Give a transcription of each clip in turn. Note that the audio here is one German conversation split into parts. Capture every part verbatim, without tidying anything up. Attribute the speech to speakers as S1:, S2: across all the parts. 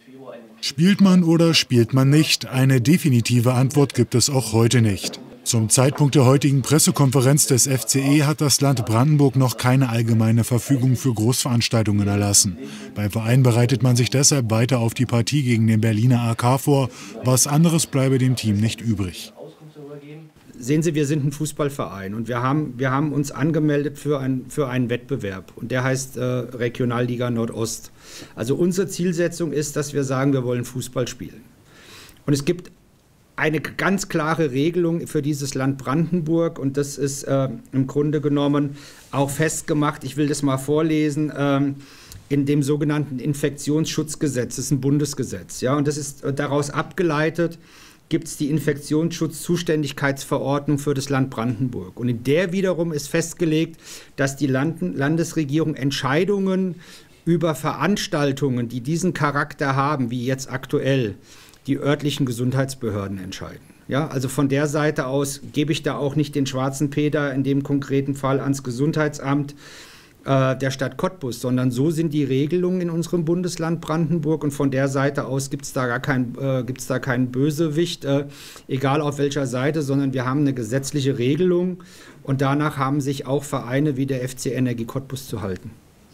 S1: Spielt man oder spielt man nicht? Eine definitive Antwort gibt es auch heute nicht. Zum Zeitpunkt der heutigen Pressekonferenz des F C E hat das Land Brandenburg noch keine allgemeine Verfügung für Großveranstaltungen erlassen. Beim Verein bereitet man sich deshalb weiter auf die Partie gegen den Berliner A K vor. Was anderes bleibe dem Team nicht übrig.
S2: Sehen Sie, wir sind ein Fußballverein und wir haben, wir haben uns angemeldet für, ein, für einen Wettbewerb und der heißt äh, Regionalliga Nordost. Also unsere Zielsetzung ist, dass wir sagen, wir wollen Fußball spielen. Und es gibt eine ganz klare Regelung für dieses Land Brandenburg und das ist äh, im Grunde genommen auch festgemacht, ich will das mal vorlesen, äh, in dem sogenannten Infektionsschutzgesetz, das ist ein Bundesgesetz, ja, und das ist äh, daraus abgeleitet, gibt es die Infektionsschutzzuständigkeitsverordnung für das Land Brandenburg. Und in der wiederum ist festgelegt, dass die Land Landesregierung Entscheidungen über Veranstaltungen, die diesen Charakter haben, wie jetzt aktuell, die örtlichen Gesundheitsbehörden entscheiden. Ja, also von der Seite aus gebe ich da auch nicht den schwarzen Peter in dem konkreten Fall ans Gesundheitsamt der Stadt Cottbus, sondern so sind die Regelungen in unserem Bundesland Brandenburg und von der Seite aus gibt es da gar kein, äh, gibt's da keinen Bösewicht, äh, egal auf welcher Seite, sondern wir haben eine gesetzliche Regelung und danach haben sich auch Vereine wie der F C Energie Cottbus zu halten.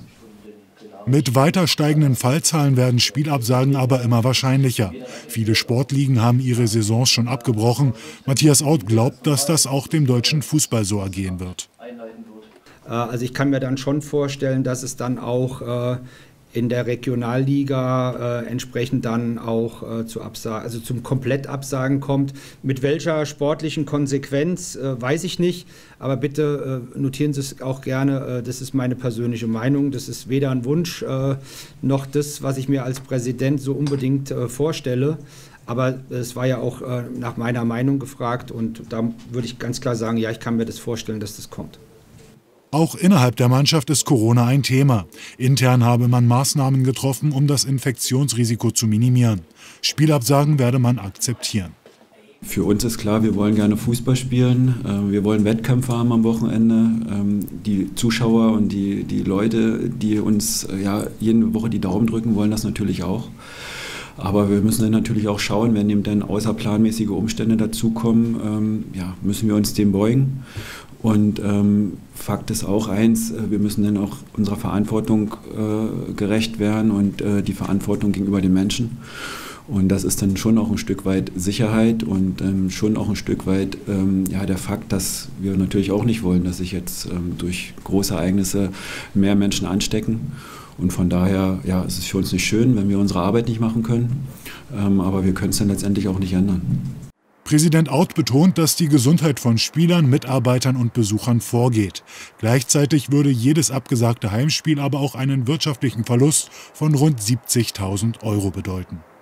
S1: Mit weiter steigenden Fallzahlen werden Spielabsagen aber immer wahrscheinlicher. Viele Sportligen haben ihre Saisons schon abgebrochen. Matthias Auth glaubt, dass das auch dem deutschen Fußball so ergehen wird.
S2: Also ich kann mir dann schon vorstellen, dass es dann auch äh, in der Regionalliga äh, entsprechend dann auch äh, zu Absagen, also zum Komplettabsagen kommt. Mit welcher sportlichen Konsequenz, äh, weiß ich nicht. Aber bitte äh, notieren Sie es auch gerne, äh, das ist meine persönliche Meinung. Das ist weder ein Wunsch äh, noch das, was ich mir als Präsident so unbedingt äh, vorstelle. Aber es war ja auch äh, nach meiner Meinung gefragt und da würde ich ganz klar sagen, ja, ich kann mir das vorstellen, dass das kommt.
S1: Auch innerhalb der Mannschaft ist Corona ein Thema. Intern habe man Maßnahmen getroffen, um das Infektionsrisiko zu minimieren. Spielabsagen werde man akzeptieren.
S3: Für uns ist klar, wir wollen gerne Fußball spielen. Wir wollen Wettkämpfe haben am Wochenende. Die Zuschauer und die, die Leute, die uns ja, jede Woche die Daumen drücken, wollen das natürlich auch. Aber wir müssen dann natürlich auch schauen, wenn eben dann außerplanmäßige Umstände dazukommen, ähm, ja, müssen wir uns dem beugen. Und ähm, Fakt ist auch eins, wir müssen dann auch unserer Verantwortung äh, gerecht werden und äh, die Verantwortung gegenüber den Menschen. Und das ist dann schon auch ein Stück weit Sicherheit und ähm, schon auch ein Stück weit ähm, ja, der Fakt, dass wir natürlich auch nicht wollen, dass sich jetzt ähm, durch große Ereignisse mehr Menschen anstecken. Und von daher ja, es ist für uns nicht schön, wenn wir unsere Arbeit nicht machen können, ähm, aber wir können es dann letztendlich auch nicht ändern.
S1: Präsident Auth betont, dass die Gesundheit von Spielern, Mitarbeitern und Besuchern vorgeht. Gleichzeitig würde jedes abgesagte Heimspiel aber auch einen wirtschaftlichen Verlust von rund siebzigtausend Euro bedeuten.